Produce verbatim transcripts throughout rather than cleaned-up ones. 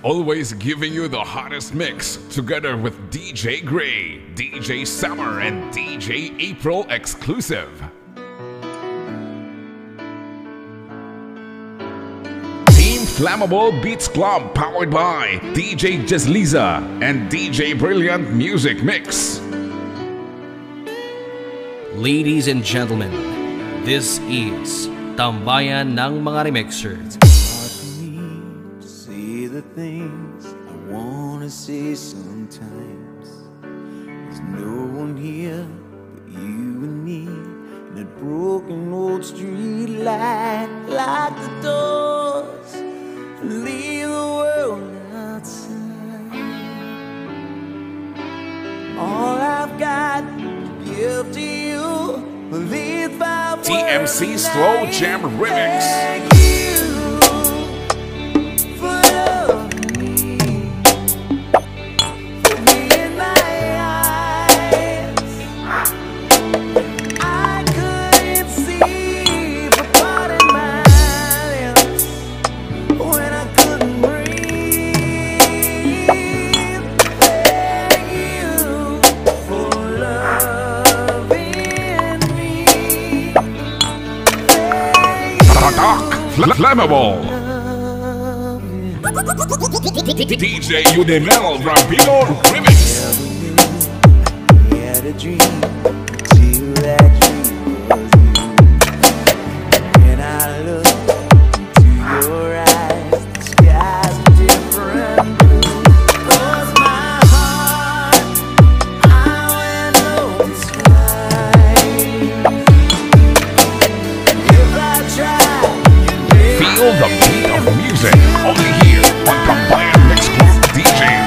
Always giving you the hottest mix together with D J Gray, D J Summer, and D J April exclusive. Team Flammable Beats Club powered by D J Jazliza and D J Brilliant Music Mix. Ladies and gentlemen, this is Tambayan ng mga remixers. The things I wanna say sometimes. There's no one here but you and me, and that broken old street light, lock the doors, leave the world outside. All I've got to give to you, these five T M C Slow Jam Remix. Flammable. D J Eudemel Rabino Remix. We had a dream till that dream was you. When I look into your eyes, the sky's a different blue. 'Cause my heart, I went open wide. If I try, feel the beat of music only here on Tambayan Mix Club D Js.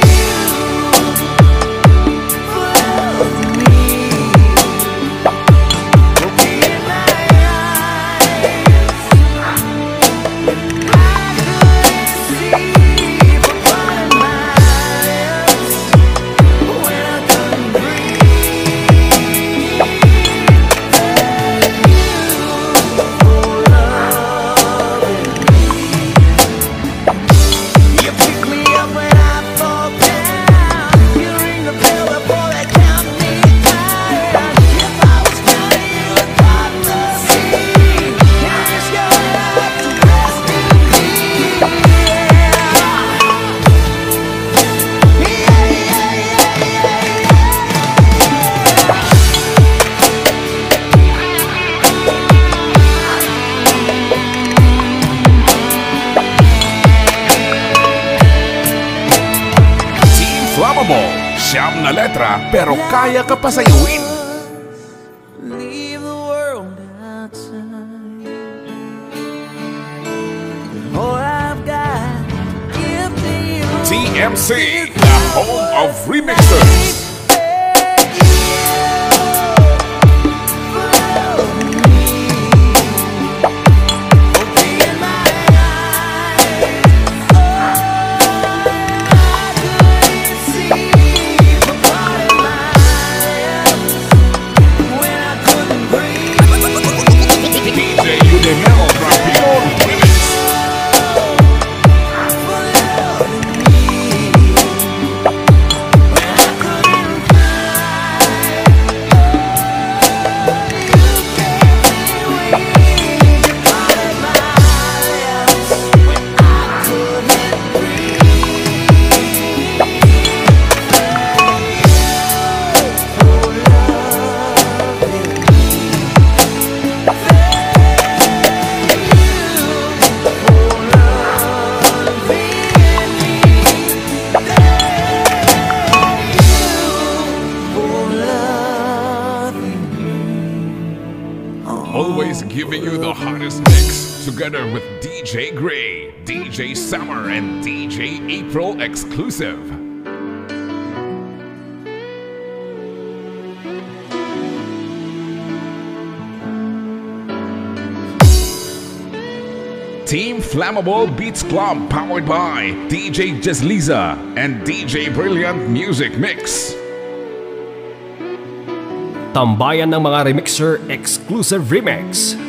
Siyam na letra pero kaya ka pa sayawin. leave the world outside. All I've got, give to you. T M C, the home of remixers. Always giving you the hottest mix together with D J Gray, D J Summer, and D J April exclusive. Team Flammable Beats Club powered by D J Jazliza and D J Brilliant Music Mix. Tambayan ng mga remixer exclusive remix.